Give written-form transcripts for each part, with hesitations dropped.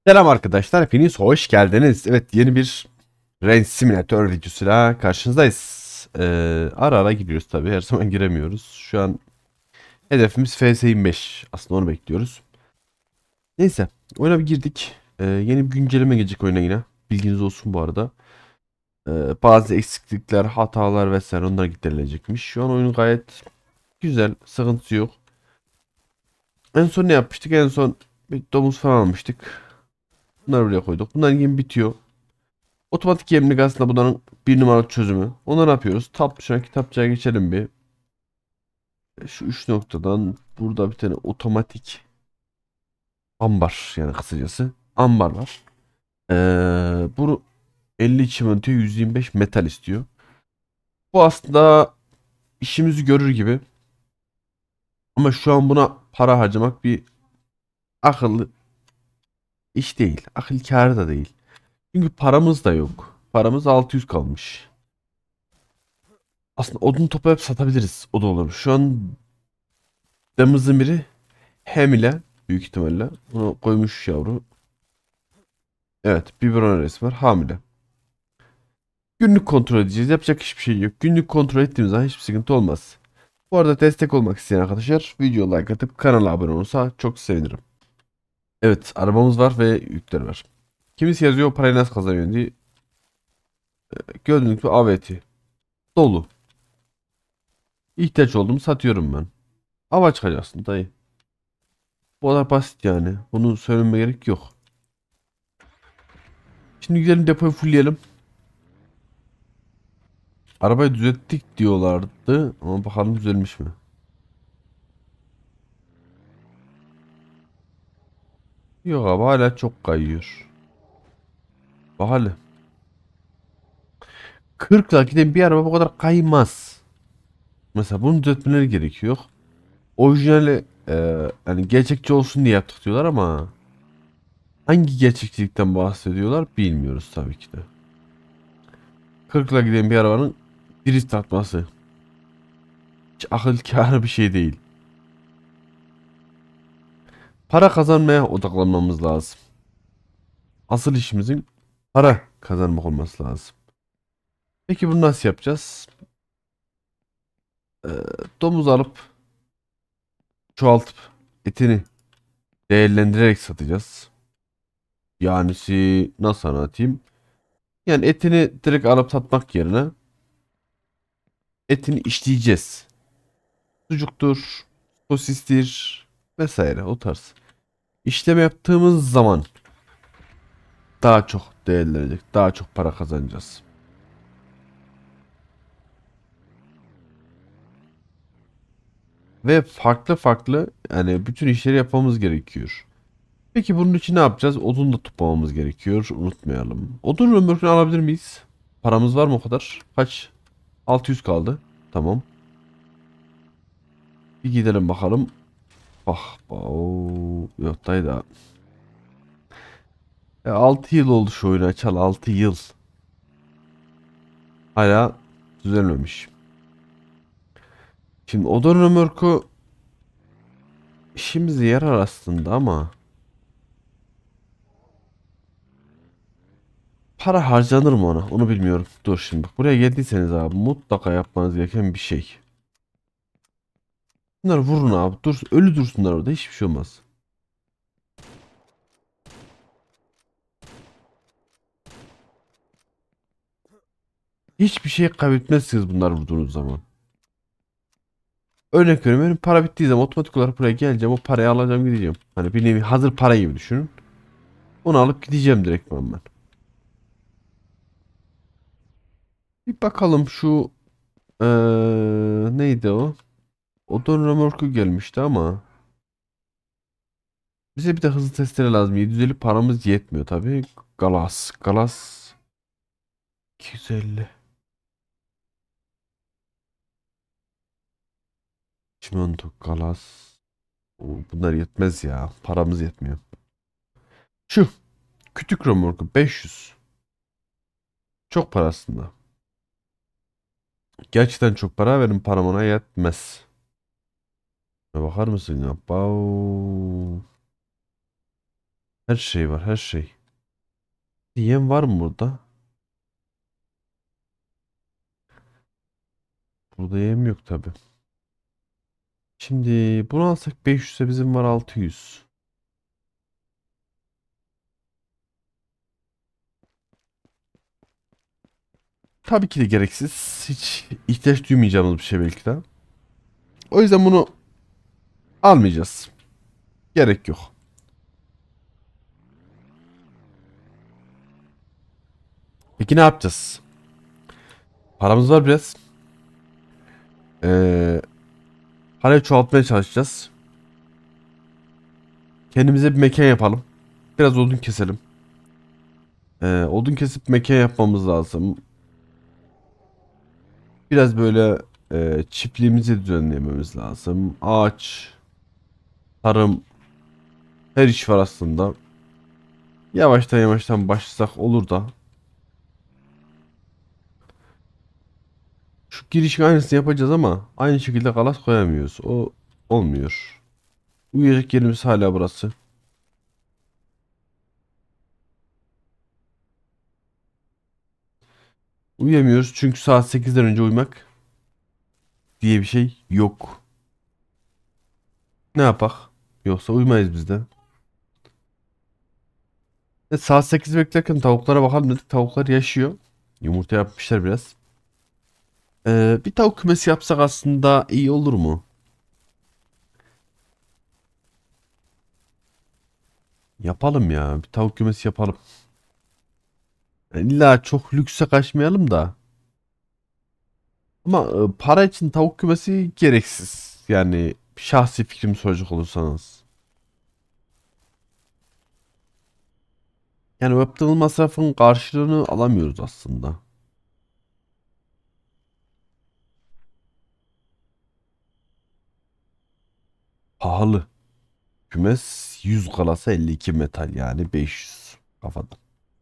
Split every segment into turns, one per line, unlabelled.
Selam arkadaşlar, hepiniz hoş geldiniz. Evet, yeni bir Range Simulator videosuyla karşınızdayız. Ara ara giriyoruz tabi, her zaman giremiyoruz. Şu an hedefimiz FS25. Aslında onu bekliyoruz. Neyse, oyuna bir girdik. Yeni bir güncelleme gelecek oyuna yine. Bilginiz olsun bu arada. Bazı eksiklikler, hatalar vesaire onlar giderilecekmiş. Şu an oyun gayet güzel, sıkıntısı yok. En son ne yapmıştık? En son bir domuz falan almıştık. Bunları buraya koyduk. Bunların yemi bitiyor. Otomatik yemlik aslında bunların bir numaralı çözümü. Onu ne yapıyoruz? Tab tuşuna kitapçıya geçelim bir. Şu üç noktadan burada bir tane otomatik ambar, yani kısacası ambar var. Bunu 50 çimento 125 metal istiyor. Bu aslında işimizi görür gibi. Ama şu an buna para harcamak bir akıllı iş değil. Akıl kârı da değil. Çünkü paramız da yok. Paramız 600 kalmış. Aslında odun toplayıp satabiliriz. O da olur. Şu an damızın biri hamile büyük ihtimalle. Bunu koymuş yavru. Evet, biberon arası var. Hamile. Günlük kontrol edeceğiz. Yapacak hiçbir şey yok. Günlük kontrol ettiğimiz zaman hiçbir sıkıntı olmaz. Bu arada destek olmak isteyen arkadaşlar video like atıp kanala abone olursa çok sevinirim. Evet, arabamız var ve yükler var. Kimisi yazıyor parayı nasıl kazanıyor diye. Gördüğünüz gibi aveti. Dolu. İhtiyaç olduğumu satıyorum ben. Ava çıkacaksın dayı. Bu kadar basit yani. Bunu söylememe gerek yok. Şimdi gidelim depoyu fullleyelim. Arabayı düzelttik diyorlardı ama bakalım düzelmiş mi? Yok abi, hala çok kayıyor. Bak hele. 40'la giden bir araba bu kadar kaymaz. Mesela bunu düzeltmeleri gerekiyor. Orijinali hani gerçekçi olsun diye yaptık diyorlar ama hangi gerçekçilikten bahsediyorlar bilmiyoruz tabii ki de. 40'la giden bir arabanın drift atması hiç akıl kârı bir şey değil. Para kazanmaya odaklanmamız lazım. Asıl işimizin para kazanmak olması lazım. Peki bunu nasıl yapacağız? Ee, Domuz alıp çoğaltıp etini değerlendirerek satacağız. Nasıl anlatayım? Yani etini direkt alıp satmak yerine etini işleyeceğiz. Sucuktur, sosistir vesaire, o tarz. İşleme yaptığımız zaman daha çok değerlenecek, daha çok para kazanacağız. Ve farklı farklı yani bütün işleri yapmamız gerekiyor. Peki bunun için ne yapacağız? Odun da toplamamız gerekiyor. Unutmayalım. Odun römorkunu alabilir miyiz? Paramız var mı o kadar? Kaç? 600 kaldı. Tamam. Bir gidelim bakalım. Bak. Oo, yok dayı da. 6 yıl oldu şu oyunu açalı. 6 yıl. Hala düzelmemiş. Şimdi odun römorku işimize yarar aslında ama para harcanır mı ona? Onu bilmiyorum. Dur şimdi. Bak, buraya geldiyseniz abi mutlaka yapmanız gereken bir şey. Bunları vurun abi. Dur, ölü dursunlar orada. Hiçbir şey olmaz. Hiçbir şey kaybetmezsiniz bunlar vurduğunuz zaman. Örnek veriyorum, benim para bittiği zaman otomatik olarak buraya geleceğim. O parayı alacağım, gideceğim. Hani bir nevi hazır para gibi düşünün. Onu alıp gideceğim direkt ben. Bir bakalım şu neydi o? Odon römorku gelmişti ama bize bir de hızlı testere lazım. 750 paramız yetmiyor tabii. Galas. Galas 250. Çimento, galas. Oo, bunlar yetmez ya. Paramız yetmiyor. Şu kütük römorku 500. Çok para aslında. Gerçekten çok para, verin param ona yetmez. Bakar mısın ya? Bau. Her şey var, her şey. Yem var mı burada? Burada yem yok tabi. Şimdi bunu alsak 500'e bizim var 600. Tabii ki de gereksiz. Hiç ihtiyaç duymayacağımız bir şey belki de. O yüzden bunu almayacağız. Gerek yok. Peki ne yapacağız? Paramız var biraz. Ee, Parayı çoğaltmaya çalışacağız. Kendimize bir mekan yapalım. Biraz odun keselim. Odun kesip mekan yapmamız lazım. Biraz böyle çiftliğimizi düzenlememiz lazım. Ağaç, tarım, her iş var aslında. Yavaştan yavaştan başlasak olur da. Şu girişin aynısını yapacağız ama aynı şekilde kalas koyamıyoruz. O olmuyor. Uyuyacak yerimiz hala burası. Uyuyamıyoruz çünkü saat 8'den önce uyumak diye bir şey yok. Ne yapak? Yoksa uyumayız biz de. Saat 8 beklerken tavuklara bakalım dedik. Tavuklar yaşıyor. Yumurta yapmışlar biraz. Bir tavuk kümesi yapsak aslında iyi olur mu? Yapalım ya. Bir tavuk kümesi yapalım. İlla çok lükse kaçmayalım da. Ama para için tavuk kümesi gereksiz. Yani şahsi fikrimi soracak olursanız. Yani yaptığımız masrafın karşılığını alamıyoruz aslında. Pahalı. Kümes 100 kalasa 52 metal yani 500 kafadan.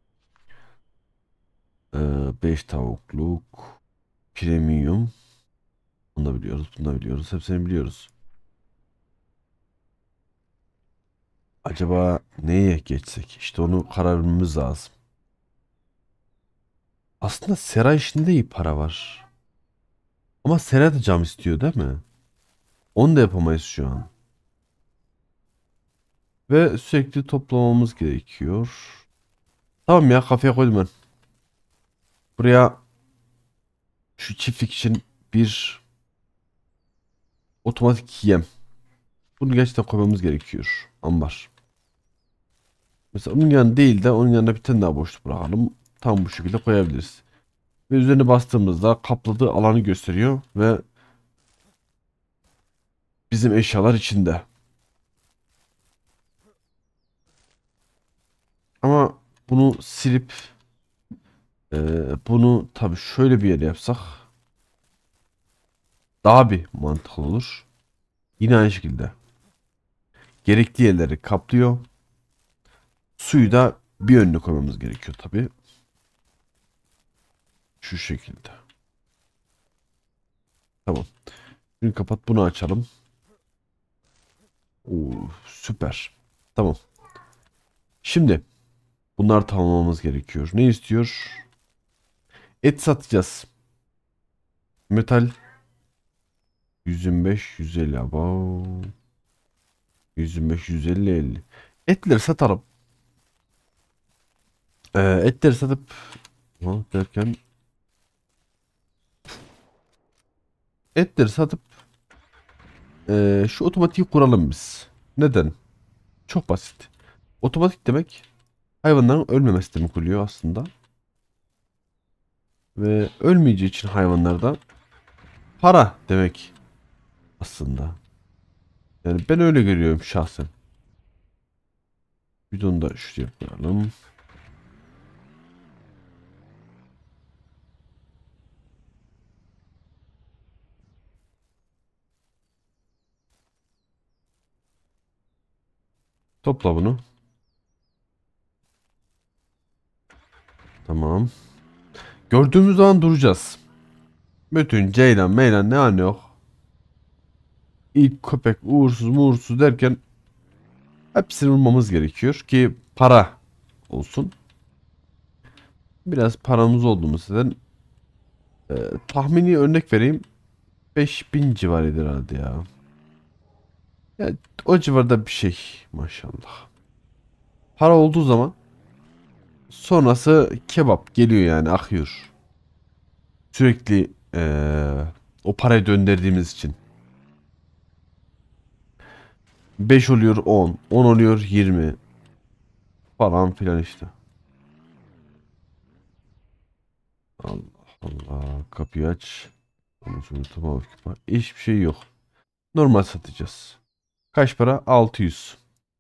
5 tavukluk premium. Bunu da biliyoruz, bunu da biliyoruz. Hepsini biliyoruz. Acaba neye geçsek? İşte onu karar vermemiz lazım. Aslında Sera işinde iyi para var. Ama Sera da cam istiyor değil mi? Onu da yapamayız şu an. Ve sürekli toplamamız gerekiyor. Tamam ya kafaya koydum ben. Buraya şu çiftlik için bir otomatik yem. Bunu gerçekten koymamız gerekiyor. Ambar. Mesela onun yanı değil de onun yanına bir tane daha boşluk bırakalım. Tam bu şekilde koyabiliriz. Ve üzerine bastığımızda kapladığı alanı gösteriyor ve bizim eşyalar içinde. Ama bunu silip bunu tabii şöyle bir yere yapsak daha bir mantıklı olur. Yine aynı şekilde. Gerekli yerleri kaplıyor. Suyu da bir önüne koymamız gerekiyor tabii. Şu şekilde. Tamam. Şimdi kapat bunu açalım. Oo, süper. Tamam. Şimdi bunları tamamlamamız gerekiyor. Ne istiyor? Et satacağız. Metal 125 150 abo. 125 150 50. Etleri satalım. Etleri satıp derken etleri satıp şu otomatiği kuralım biz. Neden? Çok basit. Otomatik demek hayvanların ölmemesi demek oluyor aslında. Ve ölmeyeceği için hayvanlarda para demek aslında. Yani ben öyle görüyorum şahsen. Bidonu da şuraya koyalım. Topla bunu. Tamam. Gördüğümüz zaman duracağız. Bütün ceylan meylan ne an yok. İlk köpek uğursuz muğursuz derken hepsini vurmamız gerekiyor ki para olsun. Biraz paramız oldu mu sizden? Tahmini örnek vereyim. 5000 civarıdır herhalde ya. Yani o civarda bir şey maşallah. Para olduğu zaman sonrası kebap geliyor yani akıyor. Sürekli o parayı döndürdüğümüz için. 5 oluyor 10, 10 oluyor 20 falan filan işte. Allah Allah, kapıyı aç. Ondan sonra tamam. Hiçbir şey yok. Normal satacağız. Kaç para? 600.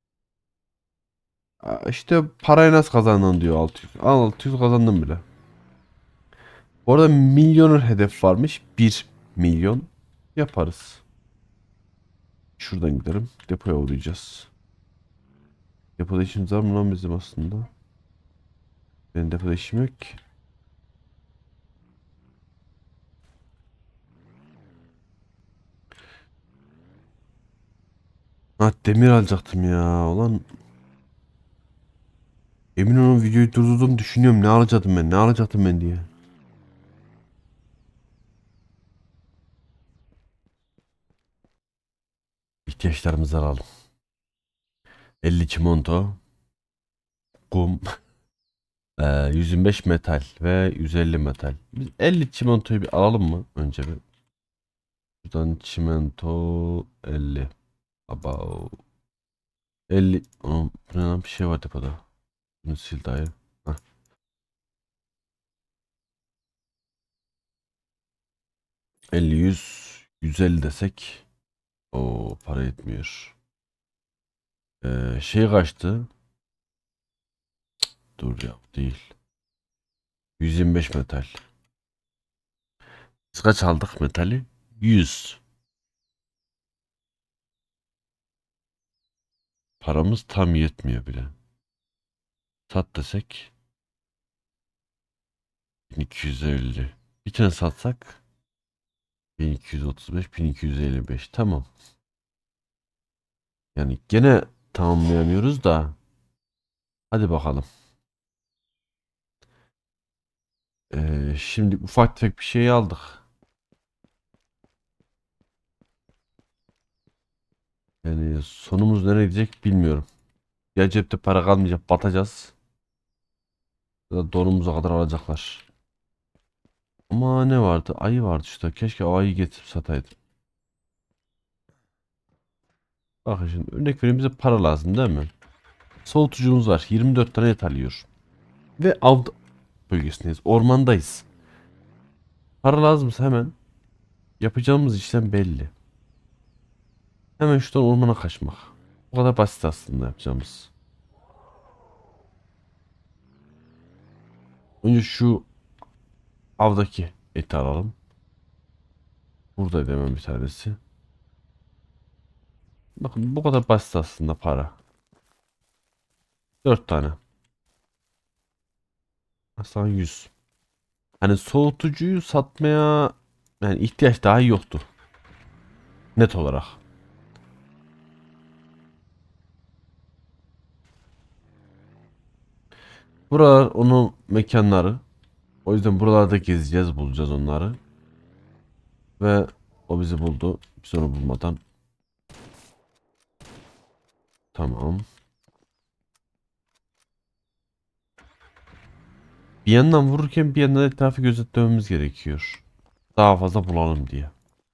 İşte parayı nasıl kazandın diyor 600. 600 kazandım bile. Bu arada milyoner hedef varmış. 1 milyon yaparız. Şuradan gidelim. Depoya uğrayacağız. Depoda işimiz var mı lan bizim aslında? Benim depoda işim yok ki. Ha, demir alacaktım ya. Ulan emin olun videoyu durdurdum düşünüyorum. Ne alacaktım ben? Ne alacaktım ben diye. İhtiyaçlarımızı alalım. 50 çimento, kum, 125 metal ve 150 metal. Biz 50 çimentoyu bir alalım mı önce bir? Buradan çimento 50. Aba 50. Onun bu ne lan, bir şey var depoda. Bunu sil dayı. Hah. 50 100 150 desek. O para yetmiyor. Şey kaçtı? Dur ya, değil. 125 metal. Biz kaç aldık metali? 100. Paramız tam yetmiyor bile. Sat desek 1250. Bir tane satsak 1235, 1255. Tamam. Yani gene tamamlayamıyoruz da. Hadi bakalım. Şimdi ufak tefek bir şey aldık. Yani sonumuz nereye gidecek bilmiyorum. Ya cepte para kalmayacak, batacağız. Ya da donumuza kadar alacaklar. Ama ne vardı? Ayı vardı işte. Keşke o ayıyı getirip sataydım. Bakın şimdi örnek vereyim, bize para lazım değil mi? Soğutucumuz var. 24 tane et alıyor. Ve av bölgesindeyiz. Ormandayız. Para lazımsa hemen yapacağımız işlem belli. Hemen şuradan ormana kaçmak. Bu kadar basit aslında yapacağımız. Önce şu avdaki eti alalım. Burada hemen bir tanesi. Bakın bu kadar basit aslında para. 4 tane. Aslında 100. Hani soğutucuyu satmaya yani ihtiyaç daha yoktu. Net olarak. Buralar onun mekanları. O yüzden buralarda gezeceğiz, bulacağız onları. Ve o bizi buldu. Biz onu bulmadan. Tamam. Bir yandan vururken bir yandan etrafı gözetlememiz gerekiyor. Daha fazla bulalım diye.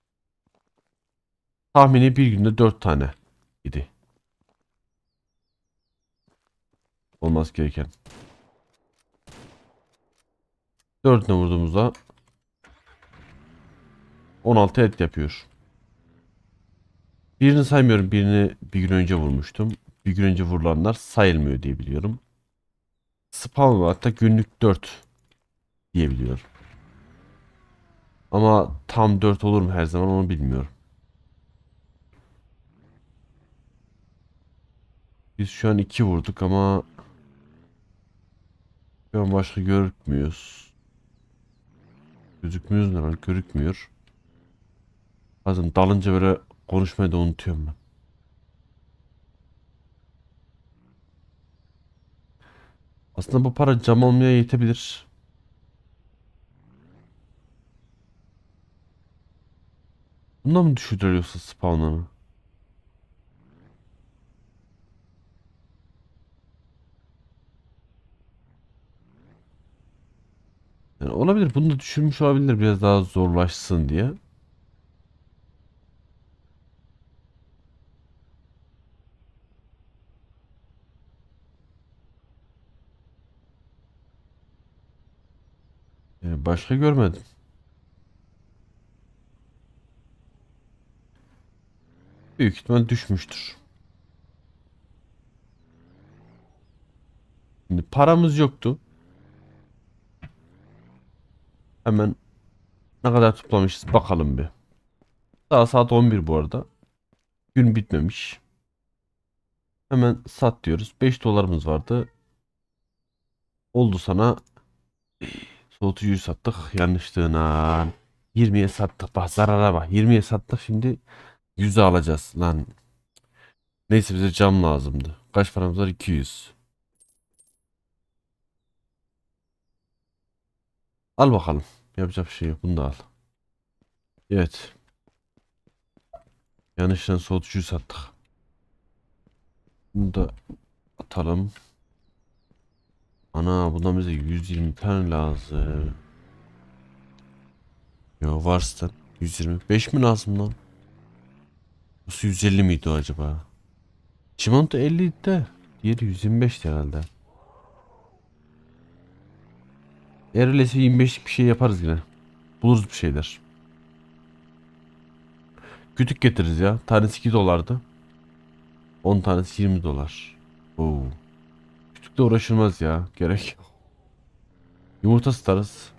Tahmini bir günde 4 tane idi. Olması gereken. 4'üne vurduğumuzda 16 et yapıyor. Birini saymıyorum. Birini bir gün önce vurmuştum. Bir gün önce vurulanlar sayılmıyor diye biliyorum. Spawn olarak da günlük 4 diyebiliyorum. Ama tam 4 olur mu her zaman onu bilmiyorum. Biz şu an 2 vurduk ama şu an başka görükmüyoruz. Gözükmüyoruz ne lan? Görükmüyor. Bazen dalınca böyle konuşmayı da unutuyorum ben. Aslında bu para cam almaya yetebilir. Bundan mı düşürüyorsa spawn'ını? Yani olabilir. Bunu da düşürmüş olabilir biraz daha zorlaşsın diye. Yani başka görmedim. Büyük ihtimal düşmüştür. Şimdi paramız yoktu. Hemen ne kadar toplamışız bakalım bir. Daha saat 11 bu arada. Gün bitmemiş. Hemen sat diyoruz. 5 dolarımız vardı. Oldu sana. Soğutucuyu sattık. Yanlışlığına. 20'ye sattık. Bak zarara bak. 20'ye sattık, şimdi 100'e alacağız lan. Neyse bize cam lazımdı. Kaç paramız var? 200. Al bakalım. Yapacak bir şey yok. Bunu da al. Evet. Yanlışlıkla soğutucuyu sattık. Bunu da atalım. Ana bundan bize 120 tane lazım. Yo varsın. 125 mi lazım lan? Nasıl 150 miydi o acaba? Çimento 50 de. Diğeri 125 herhalde. Eğer öyleyse 25'lik bir şey yaparız yine. Buluruz bir şeyler. Kütük getiririz ya. Tanesi 2 dolardı. 10 tanesi 20 dolar. Oo. Kütükle uğraşılmaz ya. Gerek yok. Yumurta satarız.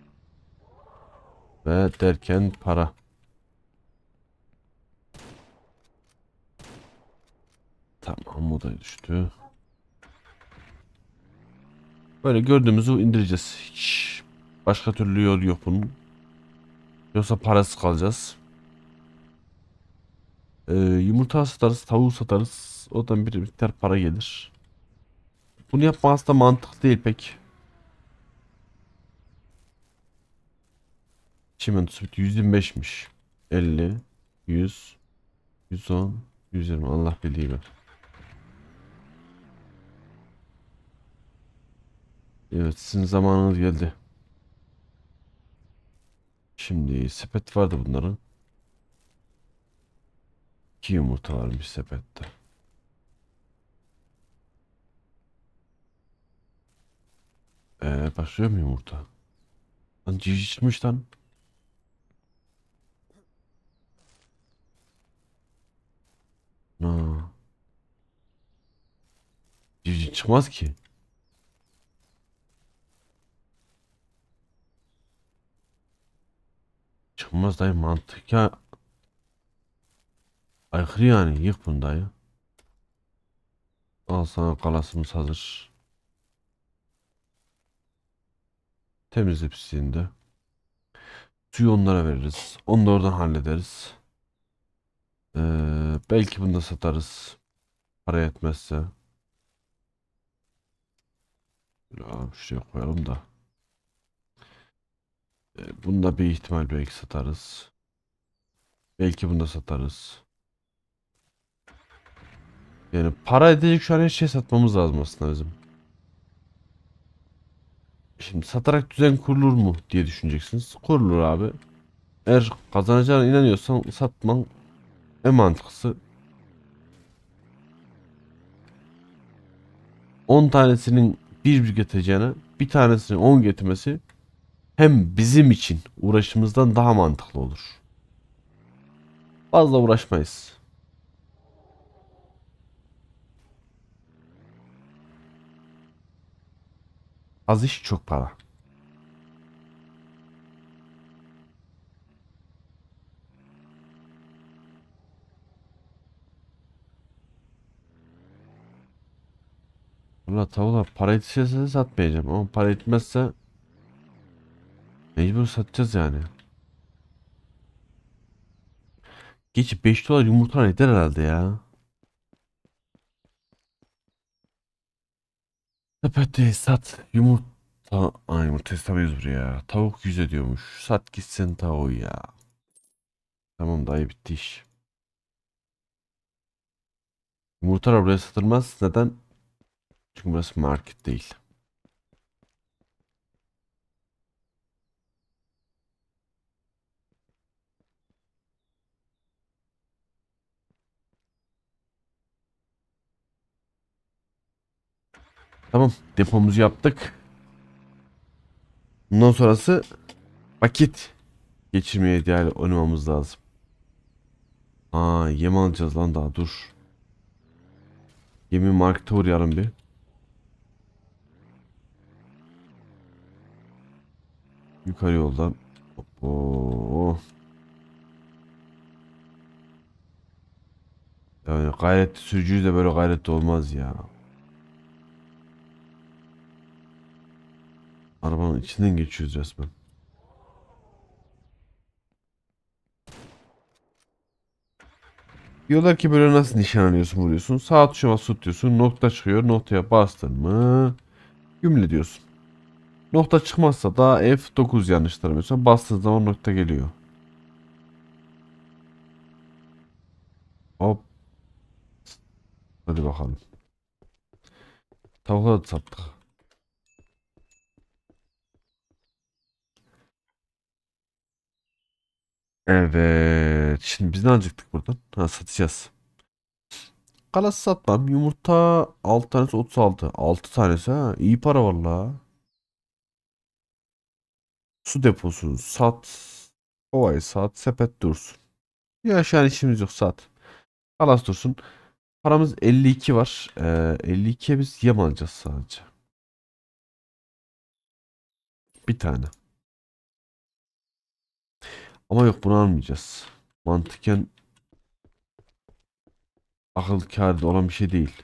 Ve derken para. Tamam, o da düştü. Böyle gördüğümüzü indireceğiz. Hiç başka türlü yol yok bunun. Yoksa parasız kalacağız. Yumurta satarız, tavuğu satarız. Oradan bir miktar para gelir. Bunu yapmak aslında mantıklı değil pek. Çimentosu bitti. 125'miş. 50, 100, 110, 120. Allah bildiği ver. Evet, sizin zamanınız geldi. Şimdi sepet vardı bunların. 2 yumurta varmış sepette. Başlıyor mu yumurta? Lan cici çıkmış lan. Na, cici çıkmaz ki. Çıkmaz dayı, mantık ya. Aykırı yani, yık bunu dayı. Al sana kalasımız hazır. Temizle pisliğinde. Suyu onlara veririz. Onu da oradan hallederiz. Belki bunu da satarız. Para yetmezse. Ya, şuraya koyalım da. Bunu da bir ihtimal belki satarız. Belki bunu da satarız. Yani para edecek şu an her şey satmamız lazım aslında bizim. Şimdi satarak düzen kurulur mu diye düşüneceksiniz. Kurulur abi. Eğer kazanacağına inanıyorsan satman en mantıklısı. 10 tanesinin bir getireceğine bir tanesinin 10 getirmesi hem bizim için uğraşımızdan daha mantıklı olur. Fazla uğraşmayız. Az iş çok para. Valla tavla para yetişirse de satmayacağım ama para etmezse mecbur satacağız yani. Geç 5 dolar yumurta eder herhalde ya. Sepeti sat. Yumurta. Ay yumurta satamıyoruz buraya. Tavuk 100 ediyormuş. Sat gitsin tavuğu ya. Tamam dayı bitti iş. Yumurtalar buraya satılmaz. Neden? Çünkü burası market değil. Tamam depomuzu yaptık. Bundan sonrası vakit geçirmeye değerli oynamamız lazım. Aa yem alacağız lan daha dur. Yemi markete uğrayalım bir. Yukarı yoldan. Oo. Yani gayretli sürücüyüz de böyle gayretli olmaz ya. Arabanın içinden geçiyoruz resmen. Diyorlar ki böyle nasıl nişan alıyorsun vuruyorsun. Sağ tuşa basılı tutuyorsun. Nokta çıkıyor. Noktaya bastın mı? Gümle diyorsun. Nokta çıkmazsa da F9 yanlış taramıyorsan bastığın zaman nokta geliyor. Hop. Hadi bakalım. Tavukları da sattık. Evet. Şimdi biz ne alacaktık buradan? Ha satacağız. Kalas satmam. Yumurta 6 tanesi 36. 6 tanesi ha. İyi para valla. Su deposu sat. Kovayı sat. Sepet dursun. Ya şu an işimiz yok sat. Kalas dursun. Paramız 52 var. 52'ye biz yem alacağız sadece. Bir tane. Ama yok bunu almayacağız. Mantıken akıl kârı olan bir şey değil.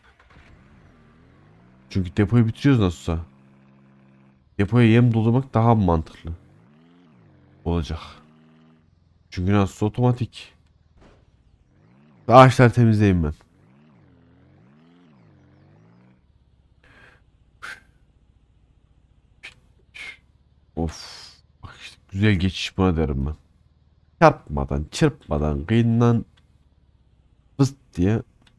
Çünkü depoyu bitiriyoruz nasılsa. Depoya yem doldurmak daha mantıklı olacak. Çünkü nasılsa otomatik. Ağaçlar temizleyeyim ben. Of. Bak işte güzel geçiş buna derim ben. Çarpmadan, çırpmadan, kıyından fıst diye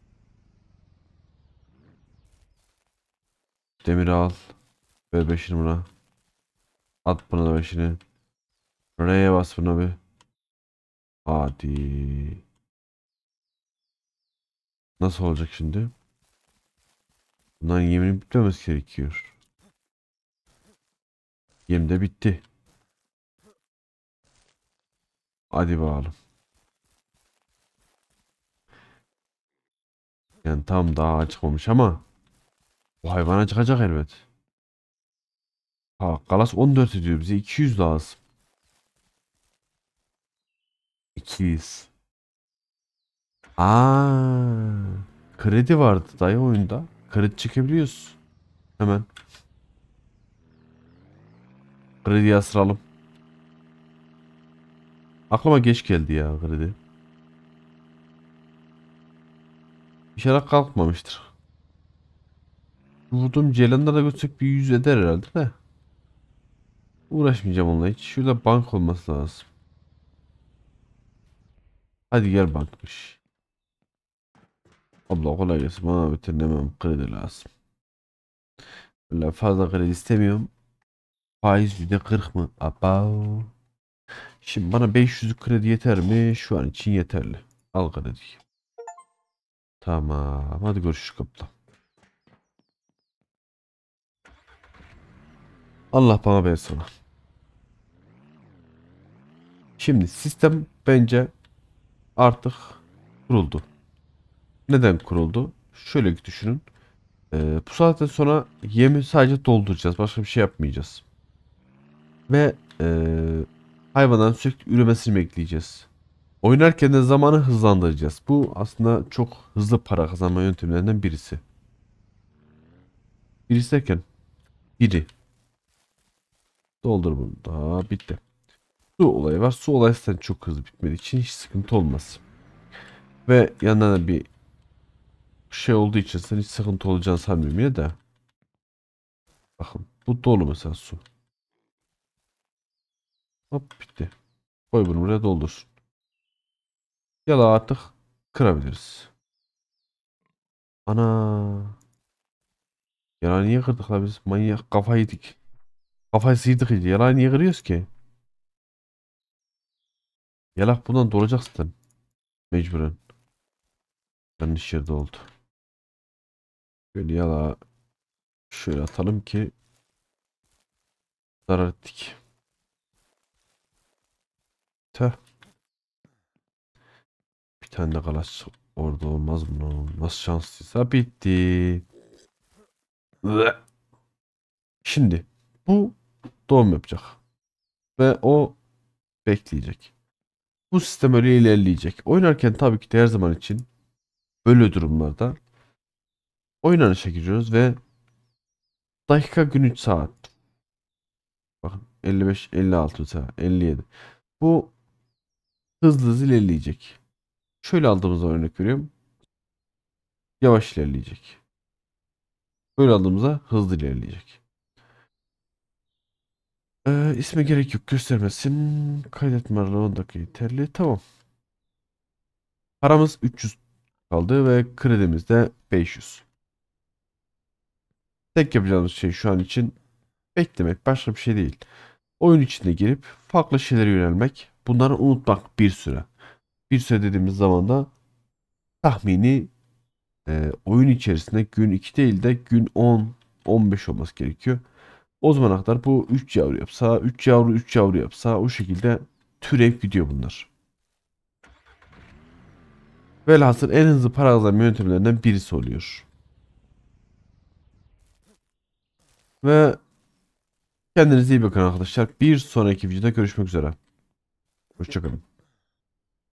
demiri al. Ver beşini buna. At buna da beşini. R'ye bas buna bir. Hadi. Nasıl olacak şimdi? Bundan yemin bitmemesi gerekiyor. Yem de bitti. Hadi bakalım. Yani tam daha acıkmamış ama bu hayvan acıkacak elbet. Ha, Galas 14 ediyor bize 200 lazım. 200. Aa, kredi vardı dayı oyunda. Kredi çekebiliyoruz. Hemen kredi yatıralım. Aklıma geç geldi ya kredi. İnşallah kalkmamıştır. Vurduğum Ceylan'da da götürsek bir 100 eder herhalde de. Uğraşmayacağım onunla hiç. Şurada bank olması lazım. Hadi gel bankmış. Abla kolay gelsin. Bana bitirnemem kredi lazım. Öyle fazla kredi istemiyorum. Faiz %40 mı? Abav. Şimdi bana 500 kredi yeter mi? Şu an için yeterli. Al kredi. Tamam. Hadi görüşürüz kaptan. Allah bana ben sana. Şimdi sistem bence artık kuruldu. Neden kuruldu? Şöyle ki düşünün. Bu saatten sonra yemi sadece dolduracağız. Başka bir şey yapmayacağız. Ve hayvanların sürekli üremesini bekleyeceğiz. Oynarken de zamanı hızlandıracağız. Bu aslında çok hızlı para kazanma yöntemlerinden birisi. Birisi derken biri. Doldur bunu da bitti. Su olayı var. Su olayı zaten çok hızlı bitmediği için hiç sıkıntı olmaz. Ve yanına da bir şey olduğu için sen hiç sıkıntı olacağını sanmıyorum yine de. Bakın bu dolu mesela su. Hop bitti. Koy bunu buraya doldur. Yala artık kırabiliriz. Ana. Yala niye kırdık la biz? Manyak kafayı yedik. Kafayı sıyırdık iyice. Yala niye kırıyoruz ki? Yalak bundan dolacak zaten. Mecburen. Yanlış yerde oldu. Şöyle yala şöyle atalım ki zarar ettik. Tüh. Bir tane de kalas orada olmaz mı? Nasıl şanslıysa bitti. Ulan. Şimdi bu doğum yapacak. Ve o bekleyecek. Bu sistem öyle ilerleyecek. Oynarken tabii ki de her zaman için böyle durumlarda oynanışa giriyoruz ve dakika gün 3 saat. Bakın 55, 56 mesela 57. Bu hızlı hızlı ilerleyecek. Şöyle aldığımızda örnek veriyorum. Yavaş ilerleyecek. Böyle aldığımızda hızlı ilerleyecek. İsme gerek yok. Göstermesin. Kaydetme aralığı 10 dakika yeterli. Tamam. Paramız 300 kaldı ve kredimiz de 500. Tek yapacağımız şey şu an için beklemek. Başka bir şey değil. Oyun içine girip farklı şeylere yönelmek. Bunları unutmak bir süre. Bir süre dediğimiz zaman da tahmini oyun içerisinde gün 2 değil de gün 10, 15 olması gerekiyor. O zamana kadar bu 3 yavru yapsa, 3 yavru 3 yavru yapsa o şekilde türev gidiyor bunlar. Velhasıl en hızlı para kazanma yöntemlerinden birisi oluyor. Ve kendinize iyi bakın arkadaşlar. Bir sonraki videoda görüşmek üzere. Hoşçakalın.